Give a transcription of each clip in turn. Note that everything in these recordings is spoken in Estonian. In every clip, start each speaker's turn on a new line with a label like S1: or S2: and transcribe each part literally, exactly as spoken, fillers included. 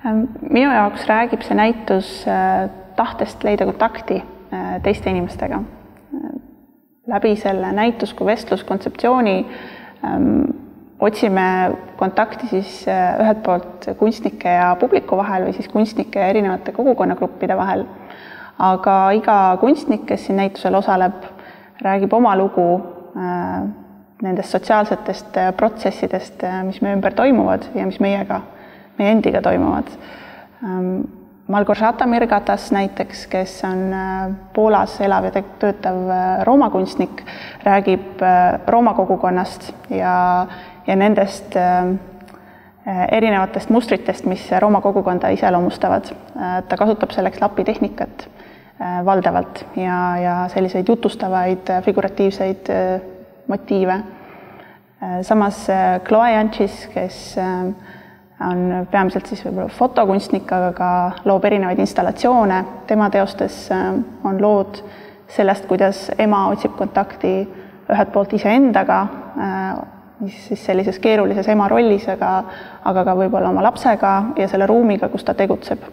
S1: Minu jaoks räägib see näitus tahtest leida kontakti teiste inimestega. Läbi selle näitus- kui vestluskontseptsiooni otsime kontakti siis ühelt poolt kunstnike ja publiku vahel või siis kunstnike ja erinevate kogukonnagruppide vahel. Aga iga kunstnik, kes siin näitusel osaleb, räägib oma lugu nendest sotsiaalsetest protsessidest, mis meie ümber toimuvad ja mis meiega, meie endiga toimuvad. Malgorzata Mirgatas näiteks, kes on Poolas elav ja töötav Rooma kunstnik, räägib Rooma kogukonnast ja, ja nendest erinevatest mustritest, mis Rooma kogukonda iseloomustavad. Ta kasutab selleks lapitehnikat valdavalt ja, ja selliseid jutustavaid figuratiivseid motiive. Samas Chloe Janchis, kes on peamiselt siis võib-olla fotokunstnik, aga ka loob erinevaid installatsioone. Tema teostes on lood sellest, kuidas ema otsib kontakti ühelt poolt iseendaga, siis sellises keerulises ema rollis, aga, aga ka võib-olla oma lapsega ja selle ruumiga, kus ta tegutseb.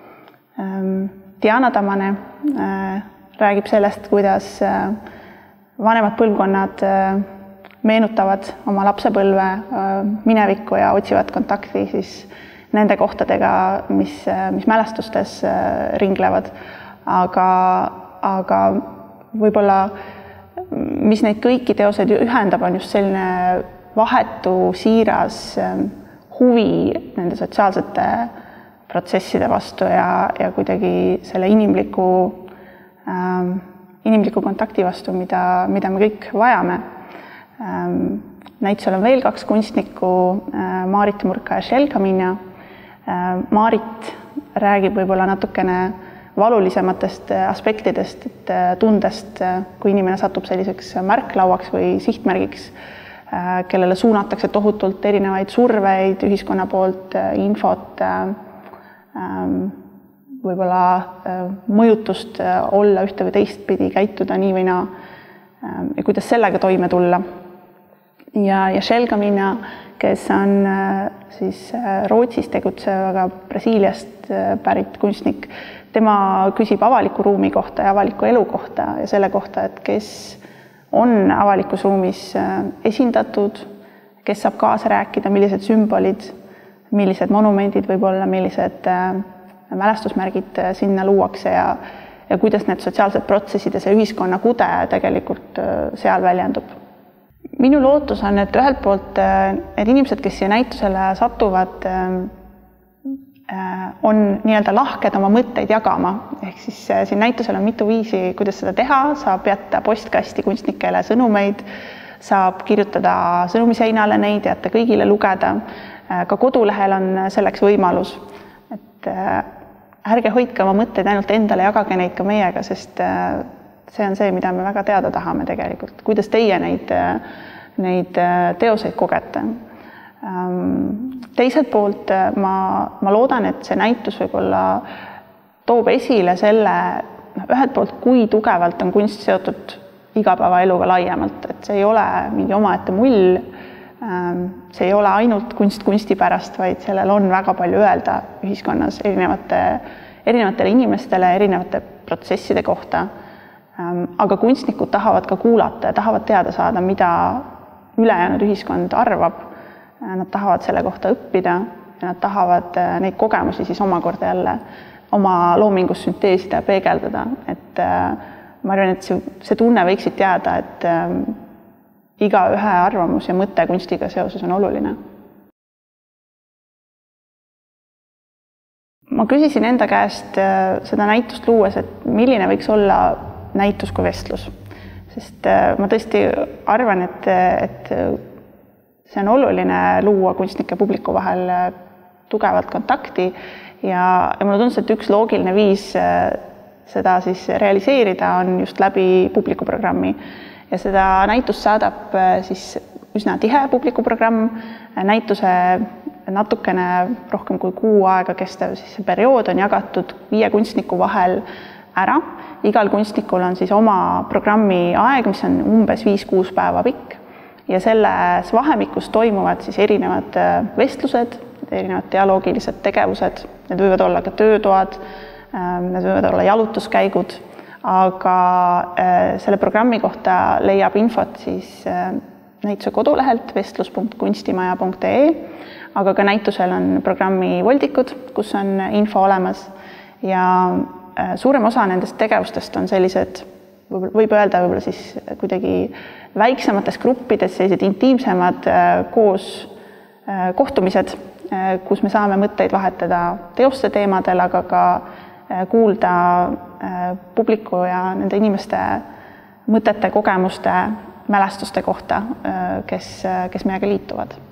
S1: Diana Tamane räägib sellest, kuidas vanemad põlvkonnad meenutavad oma lapsepõlve minevikku ja otsivad kontakti siis nende kohtadega, mis, mis mälestustes ringlevad. Aga, aga võib-olla, mis neid kõiki teoseid ühendab, on just selline vahetu, siiras huvi nende sotsiaalsete protsesside vastu ja, ja kuidagi selle inimliku, äh, inimliku kontakti vastu, mida, mida me kõik vajame. Näitusel on veel kaks kunstnikku, Maarit Murka ja Shelka Minja. Maarit räägib võib-olla natukene valulisematest aspektidest, et tundest, kui inimene satub selliseks märklauaks või sihtmärgiks, kellele suunatakse tohutult erinevaid surveid ühiskonna poolt, infot, võib-olla mõjutust olla ühte või teistpidi, käituda nii või naa ja kuidas sellega toime tulla. Ja, ja Shelka Minja, kes on siis Rootsis tegutsev, aga Brasiiliast pärit kunstnik, tema küsib avaliku ruumi kohta ja avaliku elu kohta ja selle kohta, et kes on avalikus ruumis esindatud, kes saab kaasa rääkida, millised sümbolid, millised monumendid võib olla, millised mälestusmärgid sinna luuakse ja, ja kuidas need sotsiaalsed protsessid ja see ühiskonna kude tegelikult seal väljendub. Minu lootus on, et ühelt poolt need inimesed, kes siia näitusele satuvad, on nii-öelda lahked oma mõtteid jagama. Ehk siis siin näitusel on mitu viisi, kuidas seda teha. Saab jätta postkasti kunstnikele sõnumeid, saab kirjutada sõnumiseinale neid, jätta kõigile lugeda. Ka kodulehel on selleks võimalus. Et ärge hoidke oma mõtteid ainult endale, jagage neid ka meiega, sest see on see, mida me väga teada tahame tegelikult. Kuidas teie neid, neid teoseid kogete? Teiselt poolt ma, ma loodan, et see näitus võib-olla toob esile selle, ühelt poolt, kui tugevalt on kunst seotud igapäevaeluga laiemalt, et see ei ole mingi omaette mull, see ei ole ainult kunst kunsti pärast, vaid sellel on väga palju öelda ühiskonnas erinevate, erinevatele inimestele, erinevate protsesside kohta. Aga kunstnikud tahavad ka kuulata ja tahavad teada saada, mida ülejäänud ühiskond arvab. Nad tahavad selle kohta õppida ja nad tahavad neid kogemusi siis omakorda jälle oma loomingus sünteesida ja peegeldada. Et ma arvan, et see, see tunne võiksid jääda, et iga ühe arvamus ja mõte kunstiga seoses on oluline. Ma küsisin enda käest seda näitust luues, et milline võiks olla näitus kui vestlus. Sest ma tõesti arvan, et, et see on oluline luua kunstnike publiku vahel tugevalt kontakti ja, ja mulle tundus, et üks loogiline viis seda siis realiseerida on just läbi publikuprogrammi. Ja seda näitust saadab siis üsna tihe publikuprogramm, näituse natukene rohkem kui kuu aega kestev siis see periood on jagatud viie kunstniku vahel ära. Igal kunstnikul on siis oma programmi aeg, mis on umbes viis-kuus päeva pikk ja selles vahemikus toimuvad siis erinevad vestlused, erinevad dialoogilised tegevused, need võivad olla ka töötoad, need võivad olla jalutuskäigud, aga selle programmi kohta leiab infot siis näituse kodulehelt vestlus punkt kunstimaja punkt ee, aga ka näitusel on programmi voldikud, kus on info olemas ja suurem osa nendest tegevustest on sellised, võib öelda võib-olla siis kuidagi väiksemates gruppides, sellised intiimsemad koos kohtumised, kus me saame mõtteid vahetada teoste teemadel, aga ka kuulda publiku ja nende inimeste mõtete, kogemuste, mälestuste kohta, kes, kes meiega liituvad.